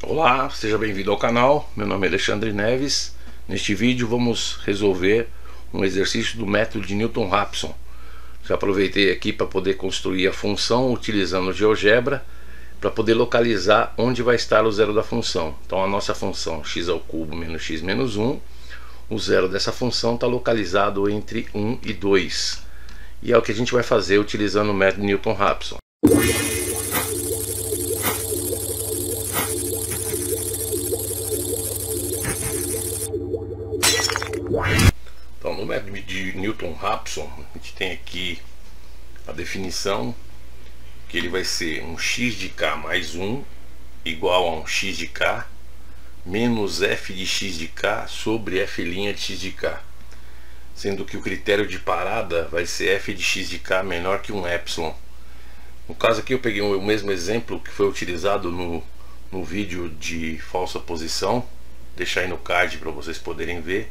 Olá, seja bem-vindo ao canal. Meu nome é Alexandre Neves. Neste vídeo vamos resolver um exercício do método de Newton-Raphson. Já aproveitei aqui para poder construir a função utilizando o GeoGebra para poder localizar onde vai estar o zero da função. Então a nossa função x² menos x menos 1, o zero dessa função está localizado entre 1 e 2. E é o que a gente vai fazer utilizando o método Newton-Raphson. Então, no método de Newton-Raphson, a gente tem aqui a definição que ele vai ser um x de k mais 1 igual a um x de k menos f de x de k sobre f' de x de k, sendo que o critério de parada vai ser f de x de k menor que um epsilon. No caso aqui eu peguei o mesmo exemplo que foi utilizado no vídeo de falsa posição, vou deixar aí no card para vocês poderem ver.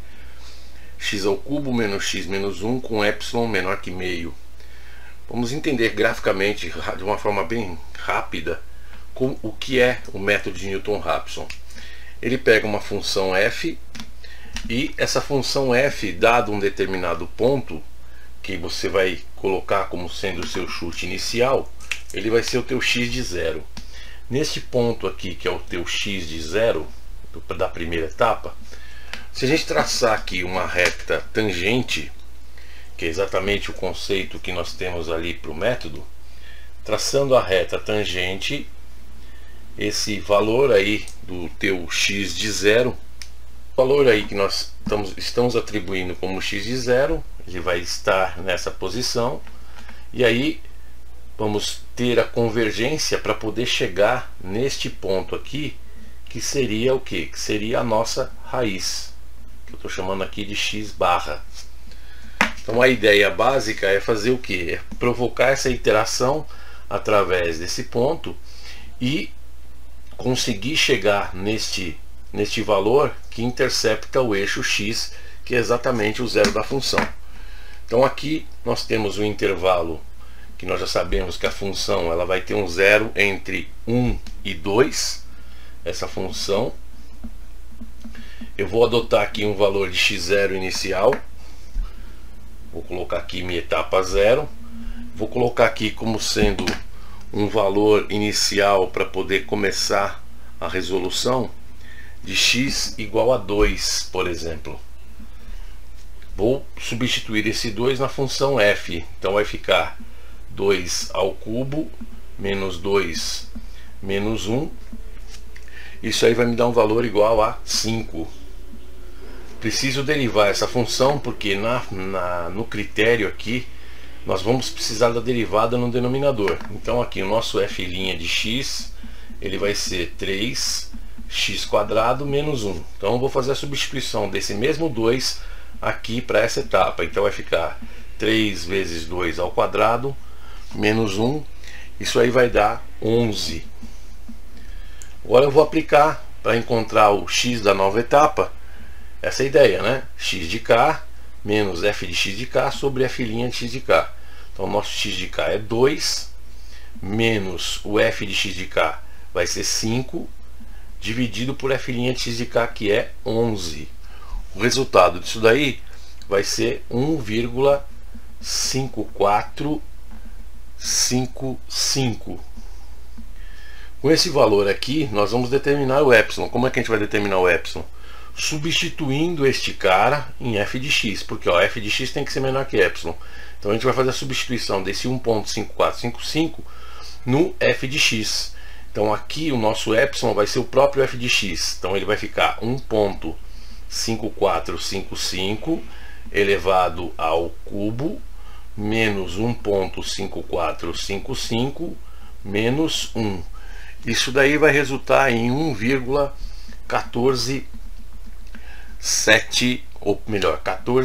x² menos x menos 1 com epsilon menor que meio. Vamos entender graficamente, de uma forma bem rápida, o que é o método de Newton-Raphson. Ele pega uma função f e essa função f, dado um determinado ponto que você vai colocar como sendo o seu chute inicial, ele vai ser o teu x de zero. Neste ponto aqui, que é o teu x de zero da primeira etapa, se a gente traçar aqui uma reta tangente, que é exatamente o conceito que nós temos ali para o método, traçando a reta tangente, esse valor aí do teu x de zero, o valor aí que nós estamos atribuindo como x de zero, ele vai estar nessa posição, e aí vamos ter a convergência para poder chegar neste ponto aqui, que seria o quê? Que seria a nossa raiz. Eu estou chamando aqui de x barra. Então a ideia básica é fazer o que? É provocar essa iteração através desse ponto e conseguir chegar neste valor que intercepta o eixo x, que é exatamente o zero da função. Então aqui nós temos o intervalo que nós já sabemos que a função ela vai ter um zero entre 1 e 2, essa função. Eu vou adotar aqui um valor de x0 inicial. Vou colocar aqui minha etapa 0. Vou colocar aqui como sendo um valor inicial para poder começar a resolução de x igual a 2, por exemplo. Vou substituir esse 2 na função f. Então vai ficar 2² menos 2 menos 1. Isso aí vai me dar um valor igual a 5. Preciso derivar essa função porque no critério aqui nós vamos precisar da derivada no denominador. Então aqui o nosso f' de x ele vai ser 3x² menos 1. Então eu vou fazer a substituição desse mesmo 2 aqui para essa etapa. Então vai ficar 3 vezes 2² menos 1. Isso aí vai dar 11. Agora eu vou aplicar para encontrar o x da nova etapa essa ideia, né? X de k menos f de x de k sobre f' de x de k. Então o nosso x de k é 2 menos o f de x de k vai ser 5 dividido por f' de x de k, que é 11. O resultado disso daí vai ser 1,5455. Com esse valor aqui, nós vamos determinar o epsilon. Como é que a gente vai determinar o epsilon? Substituindo este cara em f de x, porque ó, f de x tem que ser menor que epsilon. Então a gente vai fazer a substituição desse 1,5455 no f de x. Então aqui o nosso epsilon vai ser o próprio f de x. Então ele vai ficar 1,5455 elevado ao cubo menos 1,5455 menos 1. Isso daí vai resultar em 1,147, ou melhor,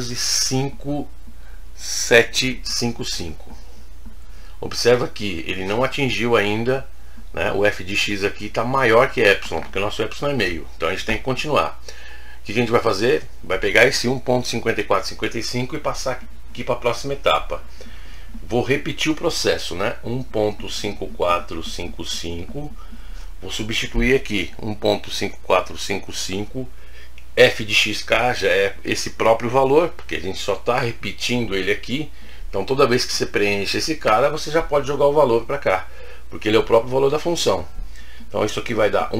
14,5755. Observa que ele não atingiu ainda, né, o f de x aqui está maior que epsilon, porque o nosso epsilon é meio. Então a gente tem que continuar. O que a gente vai fazer? Vai pegar esse 1,5455 e passar aqui para a próxima etapa. Vou repetir o processo, né? 1,5455 Vou substituir aqui 1.5455, f de xk já é esse próprio valor, porque a gente só está repetindo ele aqui. Então toda vez que você preenche esse cara, você já pode jogar o valor para cá, porque ele é o próprio valor da função. Então isso aqui vai dar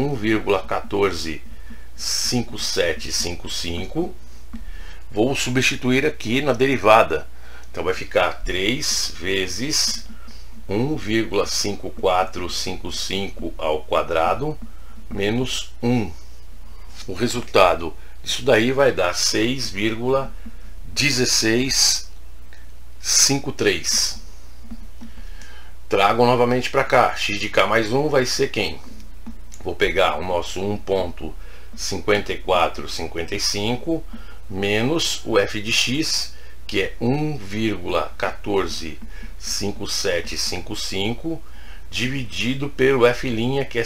1,145755. Vou substituir aqui na derivada. Então vai ficar 3 vezes 1,5455 ao quadrado menos 1. O resultado disso daí vai dar 6,1653. Trago novamente para cá. X de k mais 1 vai ser quem? Vou pegar o nosso 1.5455 menos o f de x, que é 1,145755, dividido pelo f', que é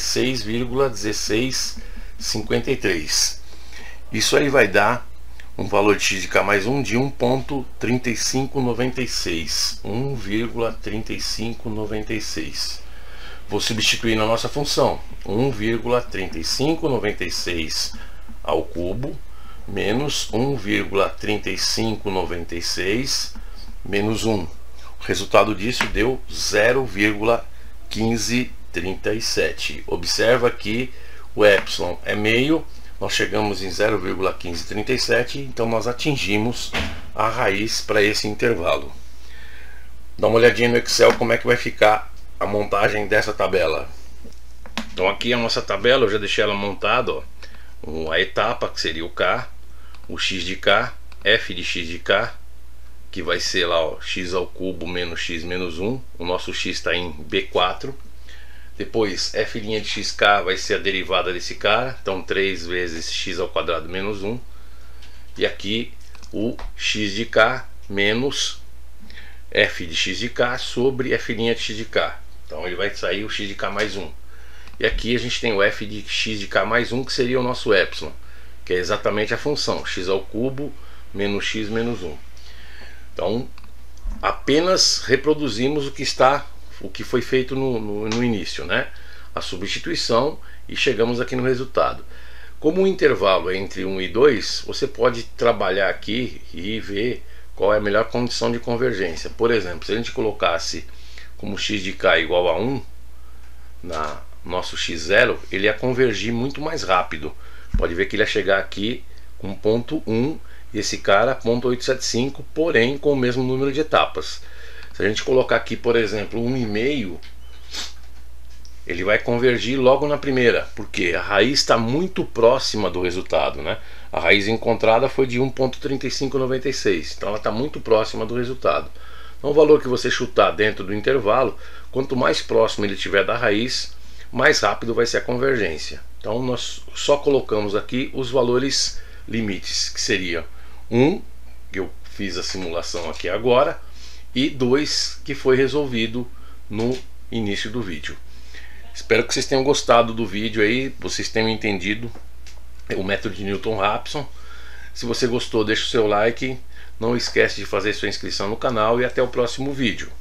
6,1653. Isso aí vai dar um valor de x de k mais 1 de 1.3596. 1,3596. Vou substituir na nossa função 1,3596 ao cubo menos 1,3596 menos 1. O resultado disso deu 0,1537. Observa que o epsilon é meio, nós chegamos em 0,1537, então nós atingimos a raiz para esse intervalo. Dá uma olhadinha no Excel como é que vai ficar a montagem dessa tabela. Então aqui a nossa tabela, eu já deixei ela montada, ó. A etapa, que seria o K, o x de k, f de x de k, que vai ser lá, ó, x ao cubo menos x menos 1. O nosso x está em B4. Depois f' de xk vai ser a derivada desse cara, então 3 vezes x ao quadrado menos 1. E aqui o x de k menos f de x de k sobre f' de x de k. Então ele vai sair o x de k mais 1. E aqui a gente tem o f de x de k mais 1, que seria o nosso epsilon, que é exatamente a função x ao cubo menos x menos 1. Então apenas reproduzimos o que foi feito no início, né? A substituição, e chegamos aqui no resultado. Como o intervalo é entre 1 e 2, você pode trabalhar aqui e ver qual é a melhor condição de convergência. Por exemplo, se a gente colocasse como x de k igual a 1 na nosso x0, ele ia convergir muito mais rápido. Pode ver que ele ia chegar aqui com ponto 1 e esse cara ponto 875, porém com o mesmo número de etapas. Se a gente colocar aqui, por exemplo, 1,5, ele vai convergir logo na primeira, porque a raiz está muito próxima do resultado, né? A raiz encontrada foi de 1,3596, então ela está muito próxima do resultado. Então o valor que você chutar dentro do intervalo, quanto mais próximo ele estiver da raiz, mais rápido vai ser a convergência. Então nós só colocamos aqui os valores limites, que seria 1, que eu fiz a simulação aqui agora, e 2, que foi resolvido no início do vídeo. Espero que vocês tenham gostado do vídeo aí, vocês tenham entendido o método de Newton-Raphson. Se você gostou, deixa o seu like, não esquece de fazer sua inscrição no canal e até o próximo vídeo.